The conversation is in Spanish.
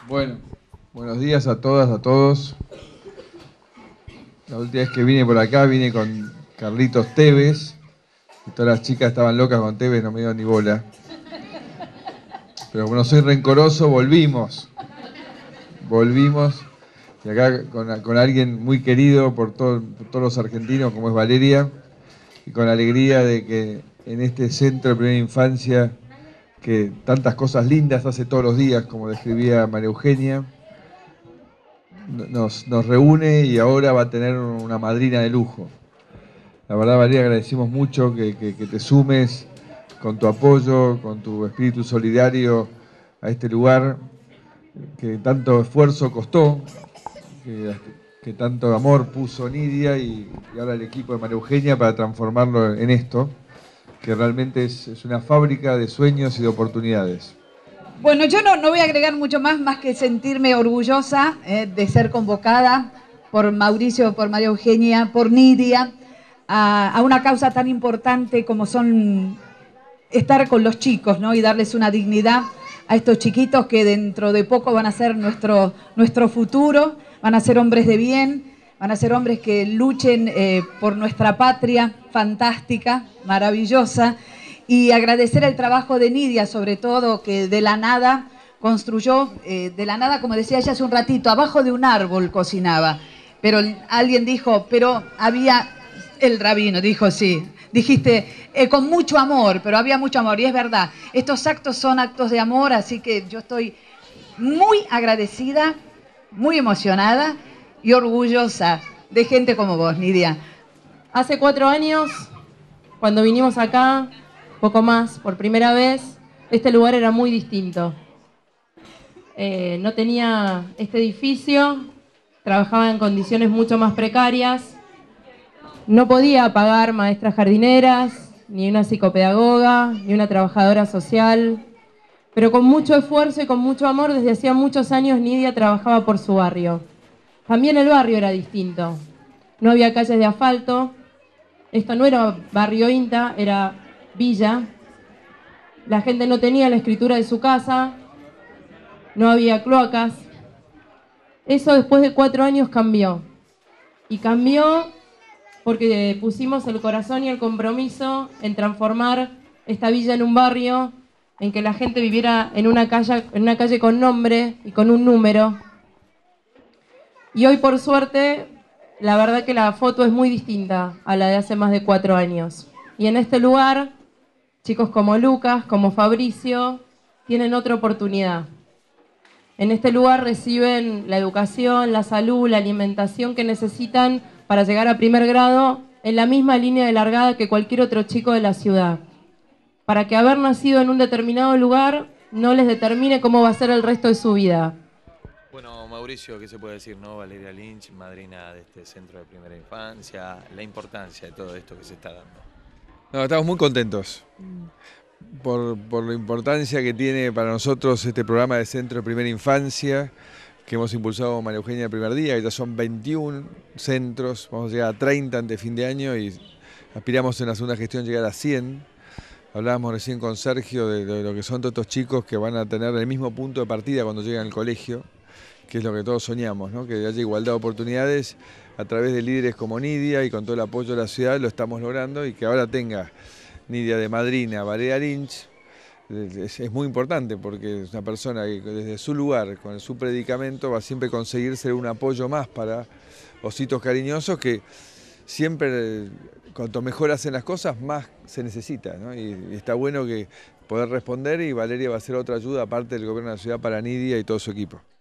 Bueno, buenos días a todas, a todos. La última vez que vine por acá vine con Carlitos Tevez y todas las chicas estaban locas con Tevez, no me dio ni bola. Pero como no soy rencoroso, volvimos. Y acá con alguien muy querido por todos los argentinos, como es Valeria, y con la alegría de que en este centro de primera infancia, que tantas cosas lindas hace todos los días, como describía María Eugenia, nos reúne y ahora va a tener una madrina de lujo. La verdad, Valeria, agradecemos mucho que te sumes con tu apoyo, con tu espíritu solidario a este lugar que tanto esfuerzo costó, que tanto amor puso Nidia y ahora el equipo de María Eugenia para transformarlo en esto, que realmente es una fábrica de sueños y de oportunidades. Bueno, yo no voy a agregar mucho más que sentirme orgullosa de ser convocada por Mauricio, por María Eugenia, por Nidia, a una causa tan importante como son estar con los chicos, ¿no? Y darles una dignidad a estos chiquitos que dentro de poco van a ser nuestro futuro, van a ser hombres de bien, van a ser hombres que luchen por nuestra patria fantástica, maravillosa. Y agradecer el trabajo de Nidia, sobre todo, que de la nada construyó, de la nada, como decía ella hace un ratito, abajo de un árbol cocinaba. Pero alguien dijo, pero había, el rabino dijo, sí, dijiste, con mucho amor, pero había mucho amor, y es verdad. Estos actos son actos de amor, así que yo estoy muy agradecida, muy emocionada y orgullosa de gente como vos, Nidia. Hace 4 años, cuando vinimos acá, poco más, por primera vez, este lugar era muy distinto. No tenía este edificio, trabajaba en condiciones mucho más precarias, no podía pagar maestras jardineras, ni una psicopedagoga, ni una trabajadora social, pero con mucho esfuerzo y con mucho amor, desde hacía muchos años Nidia trabajaba por su barrio. También el barrio era distinto, no había calles de asfalto, esto no era barrio INTA, era villa. La gente no tenía la escritura de su casa, no había cloacas. Eso después de 4 años cambió. Y cambió porque pusimos el corazón y el compromiso en transformar esta villa en un barrio, en que la gente viviera en una calle con nombre y con un número. Y hoy, por suerte, la verdad que la foto es muy distinta a la de hace más de 4 años. Y en este lugar, chicos como Lucas, como Fabricio, tienen otra oportunidad. En este lugar reciben la educación, la salud, la alimentación que necesitan para llegar a primer grado en la misma línea de largada que cualquier otro chico de la ciudad. Para que haber nacido en un determinado lugar no les determine cómo va a ser el resto de su vida. Bueno, Mauricio, ¿qué se puede decir, no? Valeria Lynch, madrina de este centro de primera infancia, la importancia de todo esto que se está dando. No, estamos muy contentos por la importancia que tiene para nosotros este programa de Centro de Primera Infancia que hemos impulsado María Eugenia el primer día, que ya son 21 centros, vamos a llegar a 30 antes de fin de año y aspiramos en la segunda gestión llegar a 100. Hablábamos recién con Sergio de lo que son todos estos chicos que van a tener el mismo punto de partida cuando llegan al colegio, que es lo que todos soñamos, ¿no? Que haya igualdad de oportunidades a través de líderes como Nidia y con todo el apoyo de la ciudad lo estamos logrando, y que ahora tenga Nidia de madrina Valeria Lynch es muy importante, porque es una persona que desde su lugar, con su predicamento, va a siempre conseguir ser un apoyo más para ositos cariñosos que siempre, cuanto mejor hacen las cosas, más se necesita, ¿no? Y está bueno que poder responder, y Valeria va a ser otra ayuda aparte del gobierno de la ciudad para Nidia y todo su equipo.